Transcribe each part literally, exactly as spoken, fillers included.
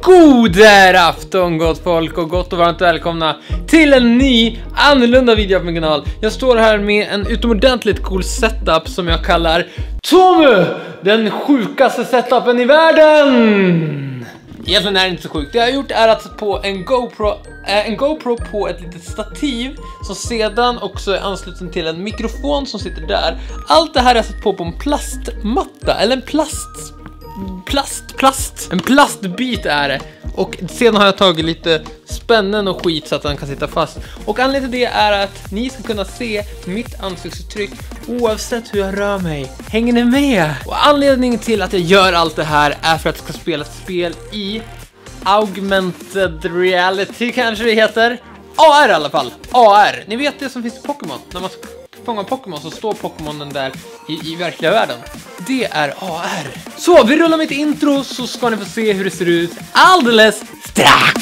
Goder afton gott folk och gott och varmt välkomna till en ny annorlunda video på min kanal. Jag står här med en utomordentligt cool setup som jag kallar Tommy, den sjukaste setupen i världen. Egentligen är det inte så sjukt. Det jag har gjort är att sätta på en GoPro, äh, en GoPro på ett litet stativ som sedan också är ansluten till en mikrofon som sitter där. Allt det här är satt på på en plastmatta eller en plast Plast, plast. En plastbit är det. Och sedan har jag tagit lite spännen och skit så att den kan sitta fast. Och anledningen till det är att ni ska kunna se mitt ansiktsuttryck oavsett hur jag rör mig. Hänger ni med? Och anledningen till att jag gör allt det här är för att jag ska spela ett spel i Augmented Reality kanske det heter. A R i alla fall. A R. Ni vet det som finns i Pokémon. När man fångar Pokémon så står Pokémonen där i, i verkliga världen. Det är A R. Så vi rullar mitt intro så ska ni få se hur det ser ut alldeles strax.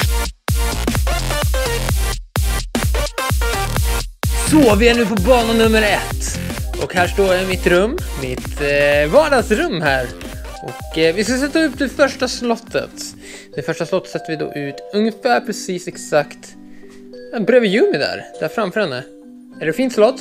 Så vi är nu på bana nummer ett. Och här står jag i mitt rum. Mitt eh, vardagsrum här. Och eh, vi ska sätta upp det första slottet. Det första slottet sätter vi då ut ungefär precis exakt bredvid Yumi där. Där framför henne. Är det fint slott?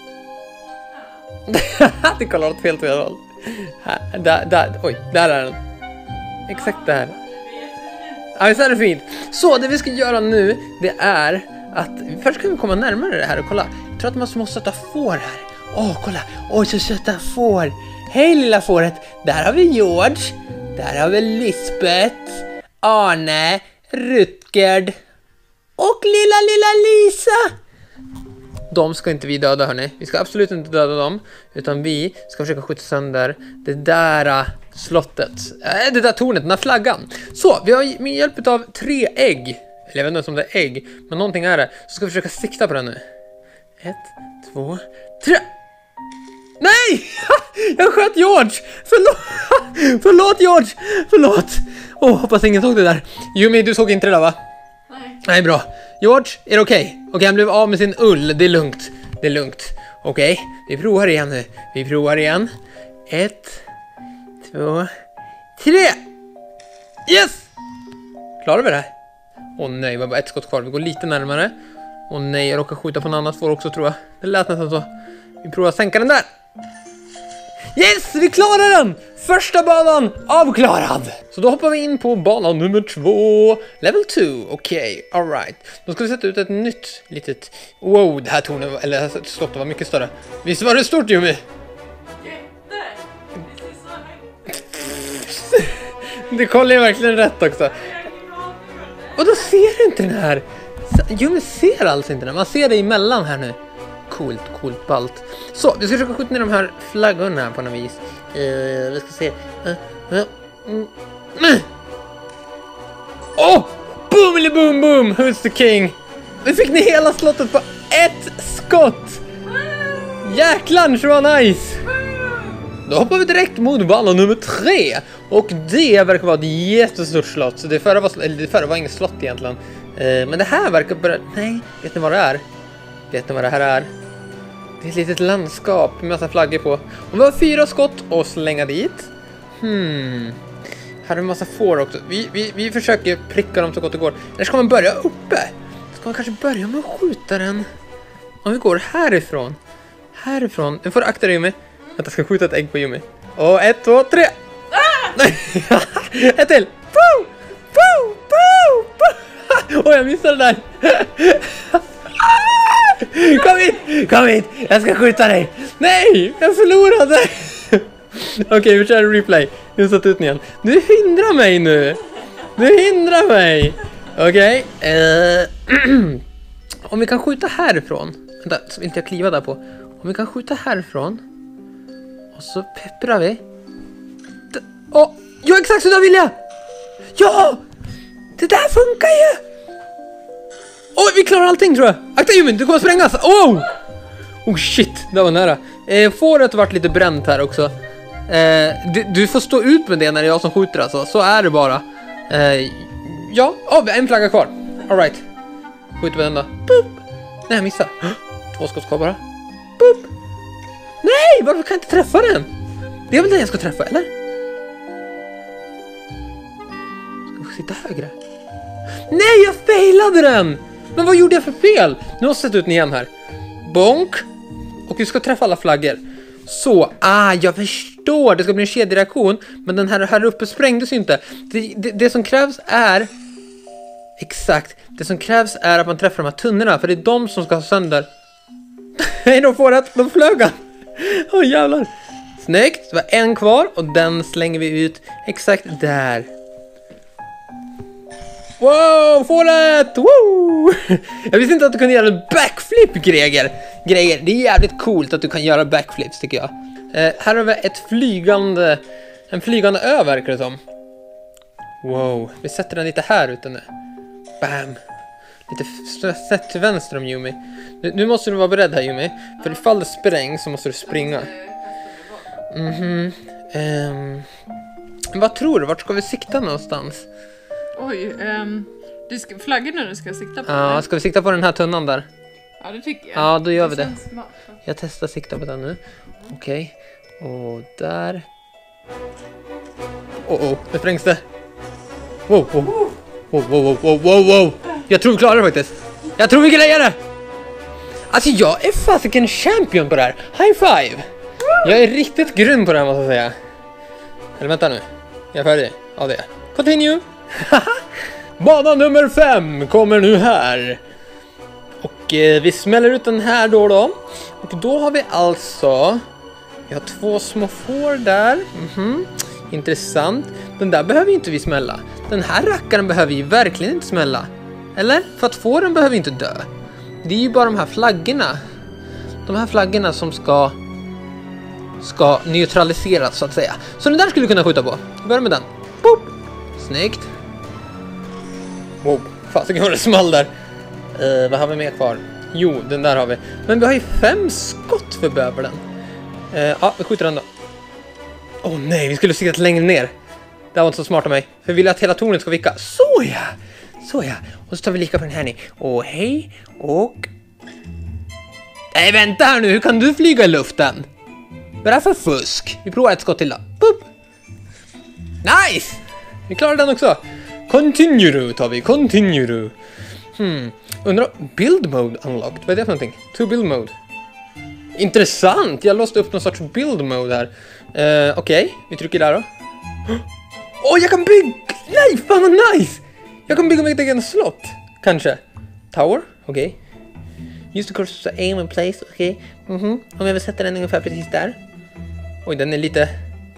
Det kollar åt fel till håll. Här, där, där, oj, där är den. Exakt där. Ja, visst är det fint. Så det vi ska göra nu, det är att först kan vi komma närmare det här och kolla. Jag tror att man måste sätta får här. Åh, kolla. Oj, så söta får. Hej lilla fåret. Där har vi George. Där har vi Lisbeth. Arne. Rutgerd. Och lilla, lilla Lisa. De ska inte vi döda, hörni. Vi ska absolut inte döda dem. Utan vi ska försöka skjuta sönder det där uh, slottet. Äh, det där tornet, den här flaggan. Så, vi har med hjälp av tre ägg. Eller jag vet inte om det är ägg. Men någonting är det. Så ska vi försöka sikta på den nu. Ett, två, tre. Nej! Jag sköt George! Förlåt! Förlåt George! Förlåt! Åh, oh, hoppas ingen såg det där. Yumi, du såg inte det där, va? Nej. Nej, bra. George, är det okej? Okay? Okej, okay, han blev av med sin ull. Det är lugnt. Det är lugnt. Okej, okay, vi provar igen nu. Vi provar igen. Ett, två, tre! Yes! Klarar vi det här? Åh nej, det var bara ett skott kvar. Vi går lite närmare. Åh nej, jag råkar skjuta på en annat får också, tror jag. Det lät nästan så. Vi provar att sänka den där. Yes, vi klarar den! Första banan avklarad! Så då hoppar vi in på banan nummer två. Level två, okej, okay, alright. Då ska vi sätta ut ett nytt litet... Wow, det här tornet, eller det här slottet var mycket större. Visst var det stort, Yumi? Jätte! Det ser så högt. Det kollar ju verkligen rätt också. Och då ser du inte den här. Yumi ser alltså inte den. Man ser det emellan här nu. Coolt, coolt, ballt. Så, vi ska försöka skjuta ner de här flaggorna på något vis. Uh, vi ska se. Åh! Uh, uh, mm. mm. oh! Boom eller boom boom! Who's the king? Vi fick ner hela slottet på ett skott! Jäklar, så var nice! Då hoppar vi direkt mot banan nummer tre. Och det verkar vara ett jättestort slott. Så det förra var, eller det förra var inget slott egentligen. Uh, men det här verkar bara... Nej, vet ni vad det är? Vet ni vad det här är? Det är ett litet landskap med massa flaggor på. Och vi har fyra skott och slänga dit. Hmm. Här har vi en massa får också. Vi, vi, vi försöker pricka dem så gott det går. Eller ska man börja uppe? Ska man kanske börja med att skjuta den? Om vi går härifrån. Härifrån. Nu får du akta dig, Yumi. Att jag ska skjuta ett ägg på Yumi. Och ett, två, tre. Ah! Ett till. Poo! Poo! Poo! Poo! Åh, jag missade det där. Kom hit, kom hit, jag ska skjuta dig. Nej, jag förlorade. Okej, okay, vi kör en replay. Nu satt ut igen. Du hindrar mig nu. Du hindrar mig. Okej okay. uh, Om vi kan skjuta härifrån. Vänta, så vill inte jag kliva där på. Om vi kan skjuta härifrån. Och så pepprar vi. Åh, oh, ja, exakt så där vill jag. Ja, det där funkar ju. Åh, oh, vi klarar allting, tror jag. Akta Yumi, du kommer sprängas. Oh! Oh shit, det var nära. Eh, fåret har varit lite bränt här också. Eh, du, du får stå ut med det när det är jag som skjuter alltså. Så är det bara. Eh, ja, oh, vi har en flagga kvar. Alright. Skjuter vi den då. Boop. Nej, jag missade. Två skott kvar bara. Boop. Nej, varför kan jag inte träffa den? Det är väl den jag ska träffa, eller? lite högre. Nej, jag failade den! Men vad gjorde jag för fel? Nu måste jag sätta ut den igen här. Bonk. Och vi ska träffa alla flaggor. Så, ah, jag förstår. Det ska bli en kedjereaktion. Men den här, här uppe sprängdes ju inte. Det, det, det som krävs är... Exakt. Det som krävs är att man träffar de här tunnorna. För det är de som ska ha sönder. Nej, de får rätt. De flög han. Åh, oh, jävlar. Snyggt. Det var en kvar. Och den slänger vi ut exakt där. Wow, fåret! Woo! Jag visste inte att du kunde göra en backflip, Greger. Greger, det är jävligt coolt att du kan göra backflips, tycker jag. Eh, här har vi ett flygande... En flygande ö, verkar det som. Wow, vi sätter den lite här ute nu. Bam! Lite snett till vänster om Yumi. Nu, nu måste du vara beredd här, Yumi. För ifall det sprängs så måste du springa. Mhm. Um, vad tror du? Vart ska vi sikta någonstans? Oj, um, du ska, flaggorna du ska sikta på? Ja, ska vi sikta på den här tunnan där? Ja, det tycker jag. Ja, då gör vi det. Smart. Jag testar sikta på den nu. Okej. Okay. Och där. Oh, oh, det sprängs det. Wow, wow. Wow, wow, wow, wow, wow, wow. Jag tror vi klarar det faktiskt. Jag tror vi grejer det. Alltså, jag är fasiken champion på det här. High five. Jag är riktigt grym på det här, måste jag säga. Eller vänta nu. Jag är färdig. Ja, det är. Continue. Bana nummer fem kommer nu här. Och eh, vi smäller ut den här då då. Och då har vi alltså... Vi har två små får där. Mhm. Intressant. Den där behöver inte vi smälla. Den här rackaren behöver ju verkligen inte smälla. Eller? För att fåren behöver inte dö. Det är ju bara de här flaggorna. De här flaggorna som ska... Ska neutraliseras, så att säga. Så den där skulle du kunna skjuta på. Börja med den. Boop. Snyggt. Wow, fasiken var det small där. Uh, vad har vi mer kvar? Jo, den där har vi. Men vi har ju fem skott för bövelen. Uh, ja, vi skjuter den då. Åh oh, nej, vi skulle sikta längre ner. Det var inte så smart av mig. För vi vill att hela tornet ska vicka. Så ja! Så ja. Och så tar vi lika på den här nu. Och hej. Och... Nej, vänta här nu. Hur kan du flyga i luften? Vad är det här för fusk? Vi provar ett skott till då. Boop. Nice! Vi klarar den också. Continue tar vi. Continue. Hmm. Undrar, build mode unlocked. Vad är det för någonting? To build mode. Intressant. Jag låste upp någon sorts build mode här. Uh, Okej, okay. Vi trycker där då. Åh, oh, jag kan bygga... Nej, fan vad nice! Jag kan bygga mitt egen slott. Kanske. Tower, okej. Okay. Use the cursor to aim and place, okej. Okay. Mhm. Om jag vill sätta den ungefär precis där. Oj, den är lite...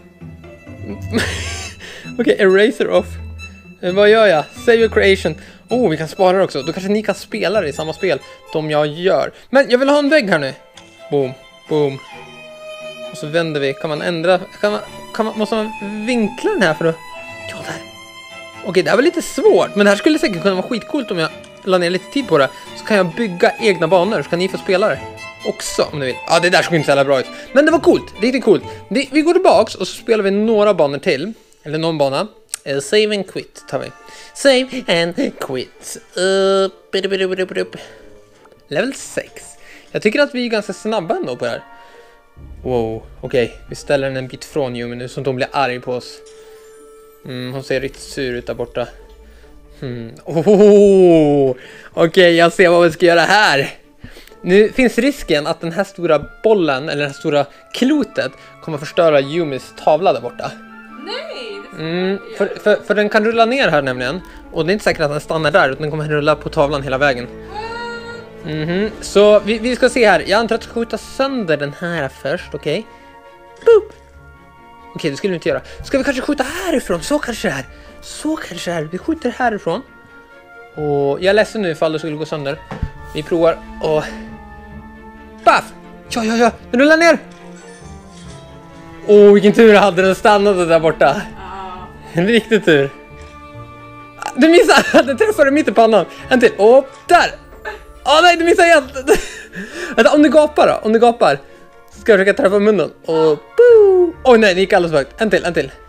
Okej, okay, eraser off. Uh, vad gör jag? Save your creation. Oh, vi kan spara det också. Då kanske ni kan spela det i samma spel som jag gör. Men jag vill ha en vägg här nu. Boom, boom. Och så vänder vi. Kan man ändra? Kan man, kan man, måste man vinkla den här för att... Ja, där. Okej, det här var lite svårt. Men det här skulle säkert kunna vara skitcoolt om jag la ner lite tid på det. Så kan jag bygga egna banor. Så kan ni få spela det också om ni vill. Ja, det där skulle inte så jävla bra ut. Men det var coolt. Riktigt coolt. Det, vi går tillbaks och så spelar vi några banor till. Eller någon bana. Uh, save and quit tar vi. Save and quit. Uh, Level sex. Jag tycker att vi är ganska snabba ändå på det här. Wow, okej. Okay. Vi ställer den en bit från Yumi nu så att hon blir arg på oss. Mm, hon ser riktigt sur ut där borta. Hmm. Oh, okej, okay, jag ser vad vi ska göra här. Nu finns risken att den här stora bollen, eller det här stora klotet, kommer förstöra Yumis tavla där borta. Nej! Mm, för, för, för den kan rulla ner här nämligen. Och det är inte säkert att den stannar där, utan den kommer rulla på tavlan hela vägen. Mhm, så vi, vi ska se här. Jag antar att jag ska skjuta sönder den här först, okej? Okay. Boop! Okej, okay, det skulle vi inte göra. Ska vi kanske skjuta härifrån? Så kanske det är. Så kanske det är. Vi skjuter härifrån. Och jag är ledsen nu ifall det skulle gå sönder. Vi provar och... Baff! Ja, ja, ja! Den rullar ner! Åh, oh, vilken tur jag hade. Den stannade där borta. En riktig tur. Du missade! Den träffade mitt i pannan. En till. Och där! Åh oh, nej, du missade igen! Vänta, om du gapar då. Om du gapar. Så ska jag försöka träffa munnen. Och... Oj oh, nej, det gick alldeles för högt. En till, en till.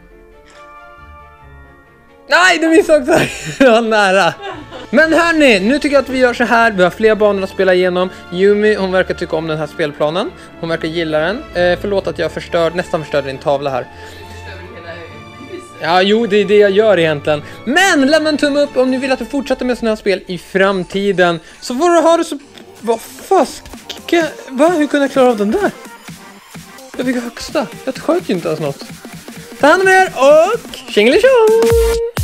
Nej, du missade också. Det var nära. Men hörni, nu tycker jag att vi gör så här. Vi har fler banor att spela igenom. Yumi, hon verkar tycka om den här spelplanen. Hon verkar gilla den. eh, Förlåt att jag förstörd, nästan förstörde din tavla här. Ja, jo, det är det jag gör egentligen. Men lämna en tumme upp om ni vill att jag fortsätter med såna här spel i framtiden. Så får du ha det så... Vad faska... Va? Hur kunde jag klara av den där? Jag fick högsta. Jag sköt ju inte ens något. Ta hand om er och tjingelitjong!